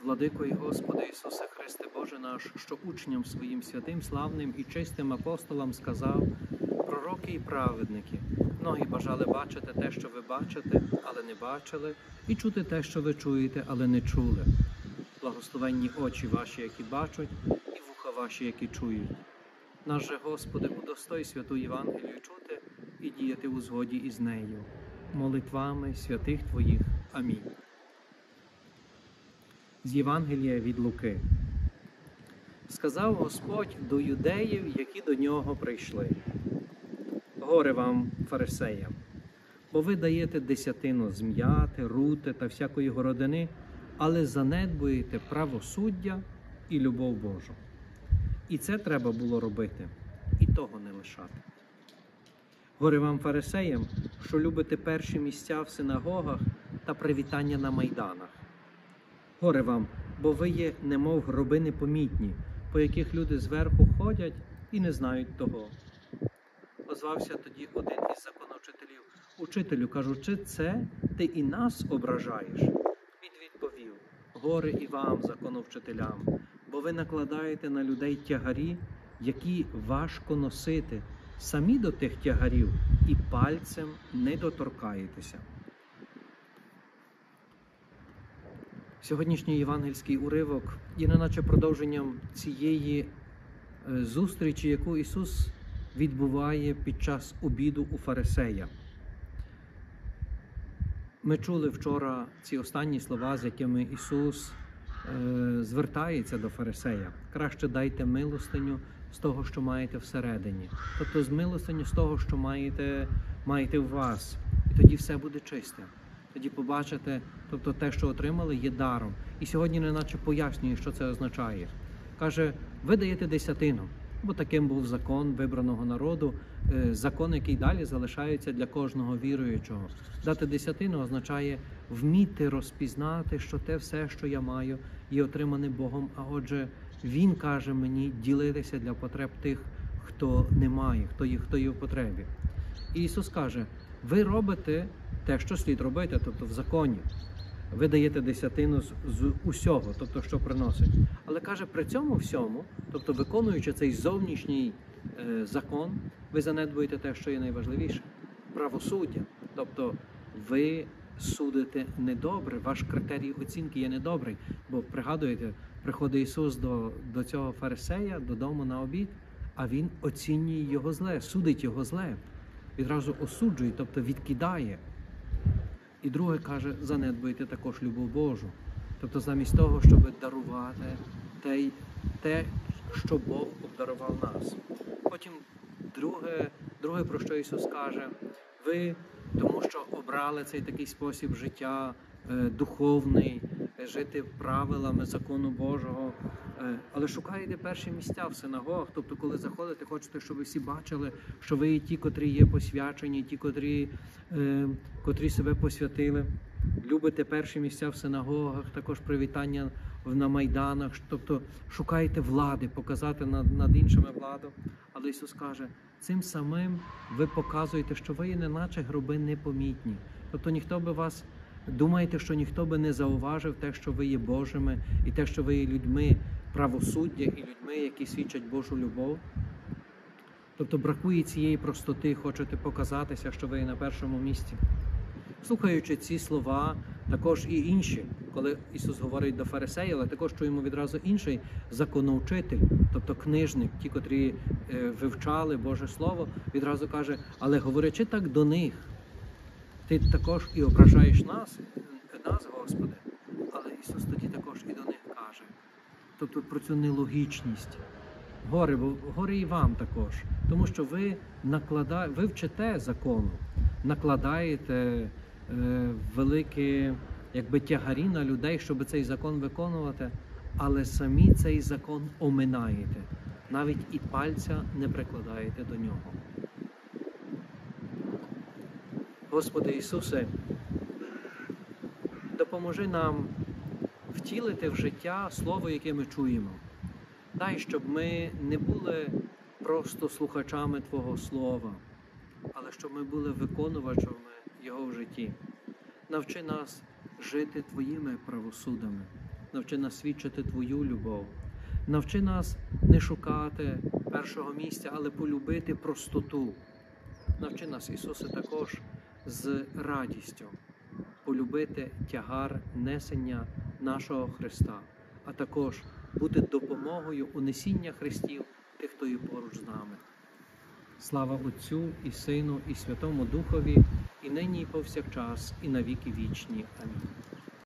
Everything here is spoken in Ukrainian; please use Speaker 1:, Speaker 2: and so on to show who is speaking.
Speaker 1: Владико і Господи Ісусе Христе, Боже наш, що учням своїм святим, славним і чистим апостолам сказав: пророки і праведники, многі бажали бачити те, що ви бачите, але не бачили, і чути те, що ви чуєте, але не чули. Благословенні очі ваші, які бачать, і вуха ваші, які чують. Наш же, Господи, удостой святу Євангелію чути і діяти у згоді із нею. Молитвами святих Твоїх. Амінь. З Євангелія від Луки. Сказав Господь до юдеїв, які до нього прийшли: горе вам, фарисеям, бо ви даєте десятину з м'яти, рути та всякої городини, але занедбуєте правосуддя і любов Божу. І це треба було робити, і того не лишати. Горе вам, фарисеям, що любите перші місця в синагогах та привітання на майданах. Горе вам, бо ви є немов гроби непомітні, по яких люди зверху ходять і не знають того. Озвався тоді один із законовчителів: учителю, кажучи це, ти і нас ображаєш? Він відповів: горе і вам, законовчителям, бо ви накладаєте на людей тягарі, які важко носити, самі до тих тягарів і пальцем не доторкаєтеся. Сьогоднішній євангельський уривок є неначе продовженням цієї зустрічі, яку Ісус відбуває під час обіду у фарисея. Ми чули вчора ці останні слова, з якими Ісус звертається до фарисея. Краще дайте милостиню з того, що маєте всередині. Тобто з милостиню з того, що маєте у вас. І тоді все буде чисте. Тоді побачите, тобто те, що отримали, є даром. І сьогодні неначе пояснює, що це означає. Каже, ви даєте десятину, бо таким був закон вибраного народу, закон, який далі залишається для кожного віруючого. Дати десятину означає вміти розпізнати, що те все, що я маю, є отримане Богом, а отже, Він каже мені ділитися для потреб тих, хто не має, хто є в потребі. І Ісус каже, ви робите те, що слід робити, тобто в законі. Ви даєте десятину з усього, тобто що приносить. Але каже, при цьому всьому, тобто виконуючи цей зовнішній закон, ви занедбуєте те, що є найважливіше – правосуддя. Тобто ви судите недобре, ваш критерій оцінки є недобрий. Бо, пригадуєте, приходить Ісус до цього фарисея додому на обід, а Він оцінює його зле, судить його зле. Відразу осуджує, тобто відкидає. І друге каже, занедбуйте також любов Божу. Тобто замість того, щоб дарувати те, що Бог обдарував нас. Потім друге, про що Ісус каже, ви, тому що обрали цей такий спосіб життя духовний, жити правилами закону Божого, але шукаєте перші місця в синагогах, тобто коли заходите, хочете, щоб всі бачили, що ви ті, котрі є посвячені, ті, котрі себе посвятили. Любите перші місця в синагогах, також привітання на майданах, тобто шукаєте влади, показати над іншими владу. Але Ісус каже, цим самим ви показуєте, що ви є неначе гроби непомітні. Тобто думаєте, що ніхто би не зауважив те, що ви є Божими, і те, що ви є людьми правосуддя і людьми, які свідчать Божу любов. Тобто бракує цієї простоти, хочете показатися, що ви є на першому місці. Слухаючи ці слова, також і інші, коли Ісус говорить до фарисеїв, але також чуємо відразу інший законовчитель, тобто книжник, ті, котрі вивчали Боже Слово, відразу каже, але говорячи так до них, ти також і ображаєш нас, Господи. Але Ісус тоді також і до них каже. Тобто про цю нелогічність. Горе і вам також. Тому що ви вчите закону, накладаєте великі тягарі на людей, щоб цей закон виконувати, але самі цей закон оминаєте. Навіть і пальця не прикладаєте до нього. Господи Ісусе, допоможи нам втілити в життя Слово, яке ми чуємо. Дай, щоб ми не були просто слухачами Твого Слова, але щоб ми були виконувачами Його в житті. Навчи нас жити Твоїми правосудами. навчи нас свідчити Твою любов. Навчи нас не шукати першого місця, але полюбити простоту. Навчи нас, Ісусе, також з радістю полюбити тягар несення нашого Христа, а також бути допомогою у несіння хрестів тих, хто є поруч з нами. Слава Отцю і Сину, і Святому Духові, і нині, і повсякчас, і на віки вічні. Амінь.